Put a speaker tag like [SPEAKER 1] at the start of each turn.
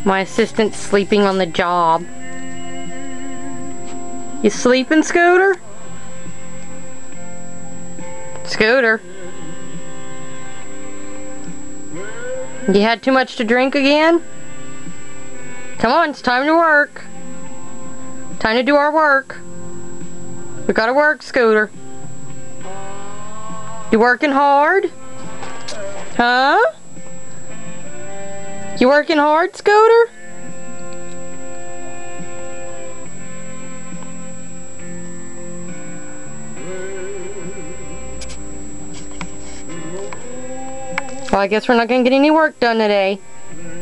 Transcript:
[SPEAKER 1] My assistant's sleeping on the job. You sleeping, Scooter? Scooter? You had too much to drink again? Come on, it's time to work. Time to do our work. We gotta work, Scooter. You working hard? Huh? You working hard, Scooter? Well, I guess we're not gonna get any work done today.